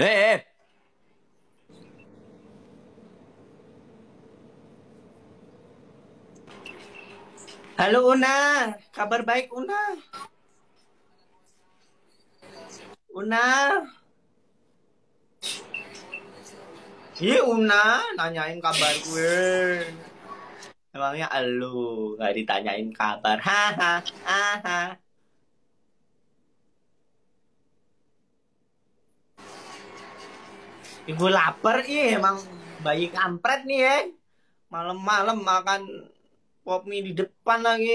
Eh, Halo Una, kabar baik Una. Una, Una, nanyain kabar gue. Emangnya elu nggak ditanyain kabar? Haha, haha. Ibu lapar ih, emang bayi kampret nih ya. Malam-malam makan pop mie di depan lagi.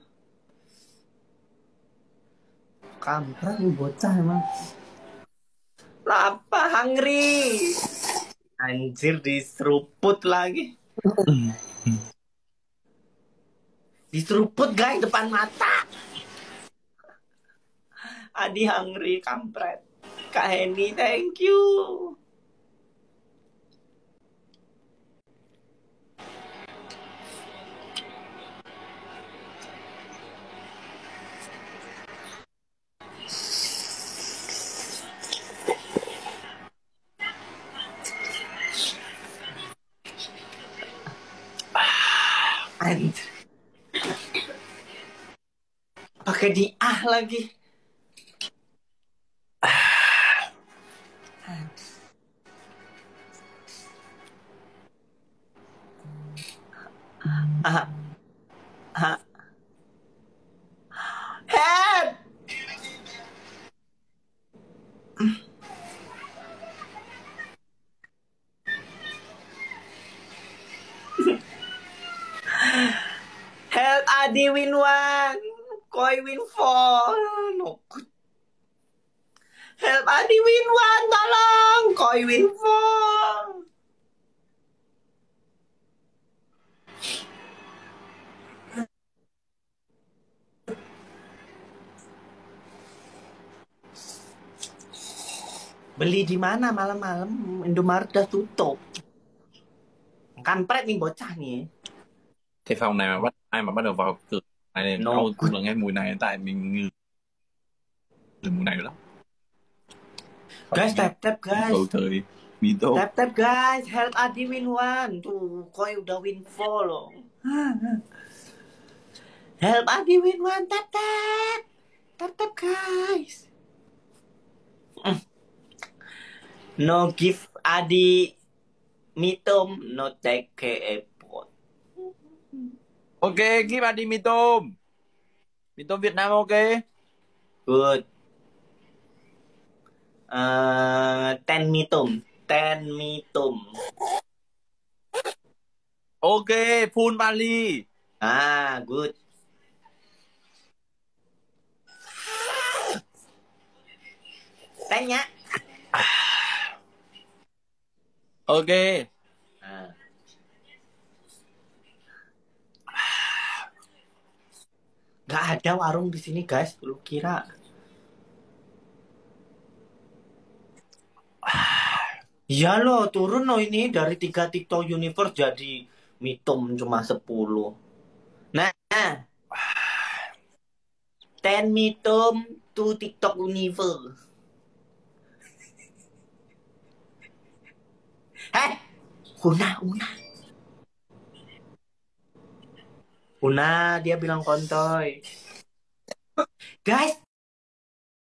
Kampret nih bocah emang. Lapar, hungry. Anjir diseruput lagi. Diseruput guys depan mata. Adi hungry kampret. Kak Henny, thank you. Anjir. Pakai di lagi. Ah, ah. Head. Help Adi win one. Koi win four. No good. Help Adi win one. Tolong. Koi win four. Beli di mana malam-malam? Indomaret udah tutup. Kampret nih bocah nih. Thì phòng này mà ai mà bắt đầu vào cửa này nên No auto good. là nghe mùi này, tại mình ngửi từ mùi này lắm. Guys, tap guys. Bầu trời mì tôm. Tap guys. Help Adi win one. Tuh, Koi udah win four loh. Help Adi win one. Tap guys. No give Adi mitom, no take airport. Ok, ghi bạn đi mì tôm. Mì tôm Việt Nam ok. Good. Ten mitom. Ok, full Bali. Good. Tanya. Ok. Ah. Gak ada warung di sini guys. Lu kira? Iya loh, turun loh ini dari 3 TikTok universe jadi mitom cuma 10. Nah, 10 mitom to TikTok universe. Una dia bilang kontoy. Guys,